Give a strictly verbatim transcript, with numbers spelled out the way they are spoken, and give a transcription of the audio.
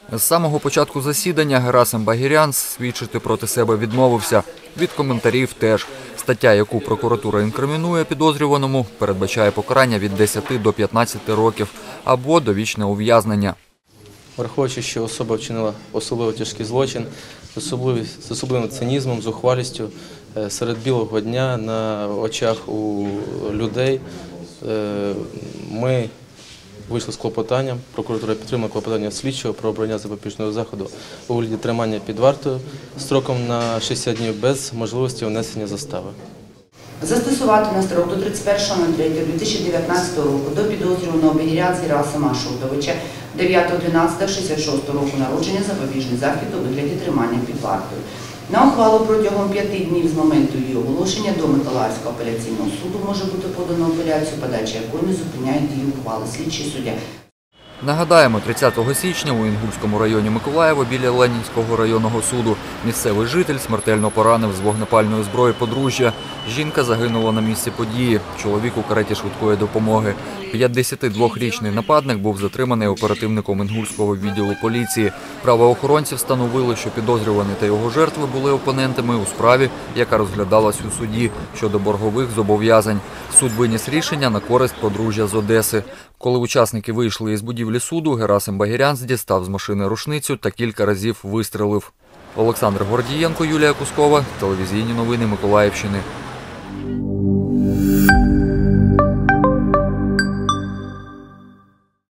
З самого початку засідання Герасим Багірян свідчити проти себе відмовився. Від коментарів теж. Стаття, яку прокуратура інкримінує підозрюваному, передбачає покарання від десяти до п'ятнадцяти років або довічне ув'язнення. Враховуючи, що особа вчинила особливо тяжкий злочин, з особливим цинізмом, зухвалістю, серед білого дня на очах у людей, ми вийшли з клопотанням, прокуратура підтримала клопотання слідчого про обрання запобіжного заходу у вигляді тримання під вартою строком на шістдесят днів без можливості внесення застави. Застосувати на строк до тридцять першого третього дві тисячі дев'ятнадцятого року до підозрюваного Багірян Герасима Ашотовича дев'ятого тринадцятого шістдесят шостого року народження запобіжний захід у вигляді тримання під вартою. На ухвалу протягом п'яти днів з моменту її оголошення до Миколаївського апеляційного суду може бути подано апеляцію, подача якої не зупиняє дію ухвали слідчий суддя. Нагадаємо, тридцятого січня у Інгульському районі Миколаєва біля Ленінського районного суду місцевий житель смертельно поранив з вогнепальної зброї подружжя. Жінка загинула на місці події, чоловік у кареті швидкої допомоги. п'ятдесятидвохрічний нападник був затриманий оперативником Інгульського відділу поліції. Правоохоронці встановили, що підозрюваний та його жертви були опонентами у справі, яка розглядалась у суді щодо боргових зобов'язань. Суд виніс рішення на користь подружжя з Одеси. Коли учасники вийшли із будівлі суду, Герасим Багірян дістав з машини рушницю та кілька разів вистрелив. Олександр Гордієнко, Юлія Кускова, телевізійні новини Миколаївщини.